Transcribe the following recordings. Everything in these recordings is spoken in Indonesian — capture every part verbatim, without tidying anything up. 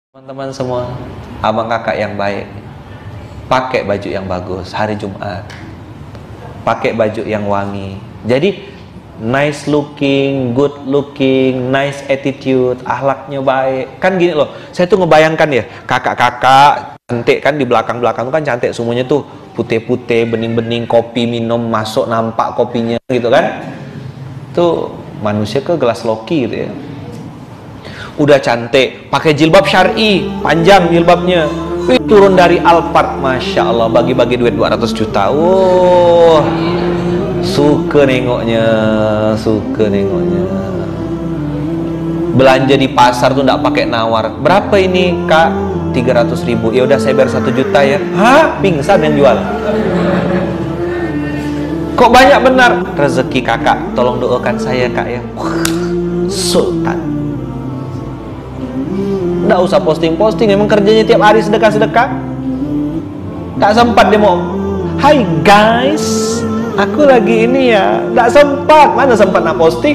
Teman-teman semua, abang kakak yang baik, pakai baju yang bagus hari Jumat, pakai baju yang wangi. Jadi nice looking, good looking, nice attitude, akhlaknya baik. Kan gini loh, saya tuh ngebayangkan ya, kakak-kakak cantik kan di belakang-belakang tuh kan cantik semuanya tuh, putih-putih, bening-bening, kopi minum masuk nampak kopinya gitu kan. Tuh manusia ke gelas loki gitu ya. Udah cantik, pakai jilbab syar'i, panjang jilbabnya. Wih, turun dari Alphard, masya Allah, bagi-bagi duit dua ratus juta. Wow, suka nengoknya, suka nengoknya. Belanja di pasar tuh nggak pakai nawar. Berapa ini kak? tiga ratus ribu. Ya udah saya bayar satu juta ya. Hah? Pingsan yang jual. Kok banyak benar? Rezeki kakak, tolong doakan saya kak ya. Sultan. Nggak usah posting-posting, emang kerjanya tiap hari sedekah-sedekah. Tak sempat dia mau, hai guys, aku lagi ini ya, nggak sempat, mana sempat nak posting.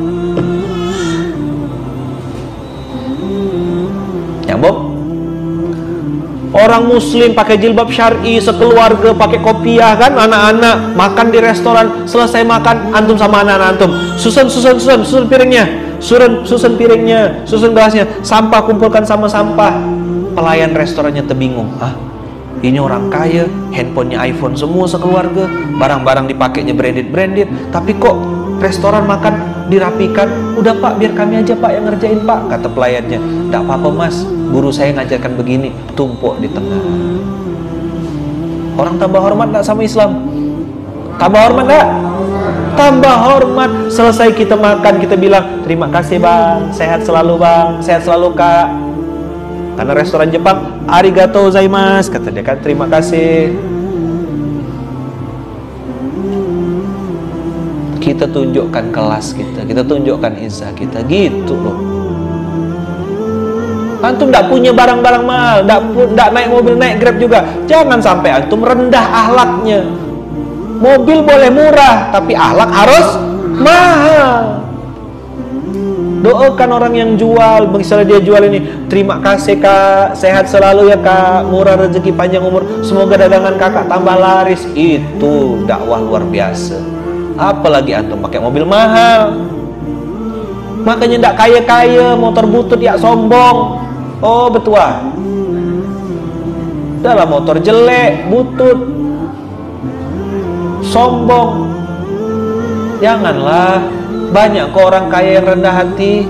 Nyambung. Orang muslim pakai jilbab syar'i, sekeluarga pakai kopiah kan, anak-anak makan di restoran, selesai makan antum sama anak-anak antum, susun susun susun susun piringnya. Susun, susun piringnya, susun gelasnya, sampah kumpulkan sama sampah. Pelayan restorannya terbingung, ah, ini orang kaya, handphonenya iPhone semua sekeluarga, barang-barang dipakainya branded-branded, tapi kok restoran makan dirapikan. Udah pak, biar kami aja pak yang ngerjain pak, kata pelayannya. Nggak apa-apa mas, guru saya ngajarkan begini, tumpuk di tengah. Orang tambah hormat nggak sama Islam? Tambah hormat nggak? Tambah hormat. Selesai kita makan, kita bilang terima kasih bang, sehat selalu bang, sehat selalu kak. Karena restoran Jepang, arigatou gozaimasu, kata dia kan, terima kasih. Kita tunjukkan kelas kita, kita tunjukkan izah kita, gitu loh. Antum tidak punya barang-barang mahal, tidak naik mobil, naik Grab juga, jangan sampai antum rendah akhlaknya. Mobil boleh murah, tapi akhlak harus mahal. Doakan orang yang jual, misalnya dia jual ini, terima kasih kak, sehat selalu ya kak, murah rezeki, panjang umur, semoga dagangan kakak tambah laris. Itu dakwah luar biasa. Apalagi antum pakai mobil mahal, makanya tidak kaya-kaya, motor butut ya sombong. Oh betua, dalam motor jelek, butut, sombong. Janganlah. Banyak kok orang kaya yang rendah hati,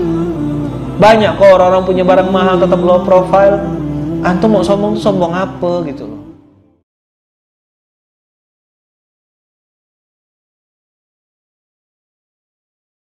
banyak kok orang-orang punya barang mahal tetap low profile. Antum mau sombong, sombong apa gitu loh.